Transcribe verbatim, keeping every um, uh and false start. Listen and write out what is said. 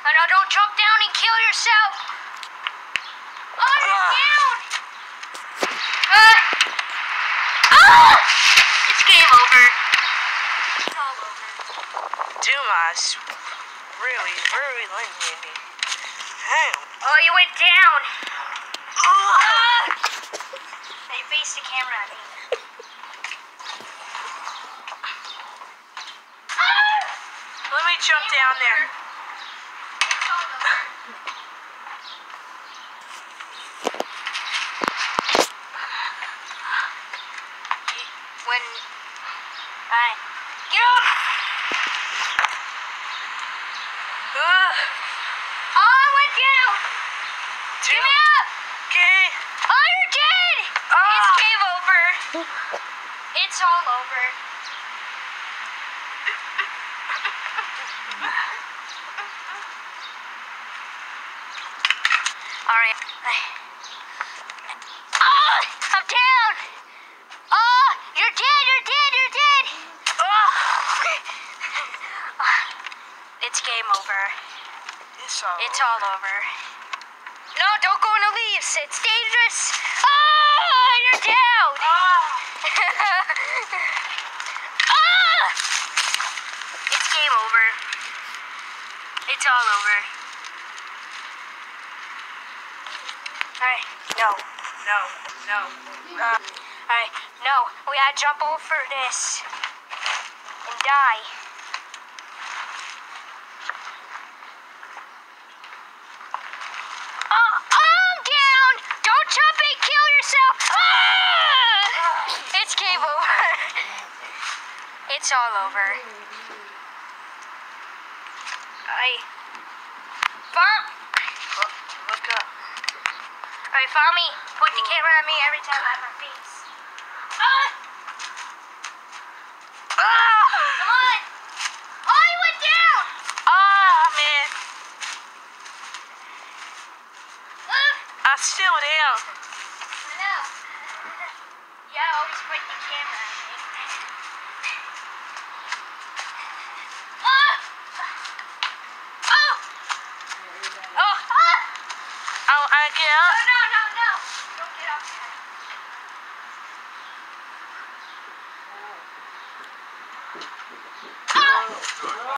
Oh no, don't jump down and kill yourself. Oh, you're uh. down. Uh. Ah! It's game over. It's all over. Dumas, really, really landed me. Damn. Oh, you went down. Uh. They faced the camera at me. Let me jump down there. When I get off. Uh, oh, I went down. Give me up. Okay. Oh, you're dead. Ah. It's game over. It's all over. All right. Oh, I'm down. Oh, you're dead. You're dead. You're dead. Oh. It's game over. It's all It's over. all over. No, don't go in the leaves. It's dangerous. Oh, you're down. Oh. Oh. It's game over. It's all over. Alright, no, no, no. Uh, Alright, no. We gotta jump over this and die. Oh, I'm down! Don't jump and kill yourself! Ah! It's game over. It's all over. I... Bump! Look, look up. Alright, follow me. Point the camera at me every time I have my face. Ah! Ah! Come on! Oh, you went down! Ah, man. Ah! I'm still down. I know. Yeah, always point the camera at me. Ah! Oh! Oh! Ah! Oh, I get up. Oh, no, no, no. Don't get up there. Ah!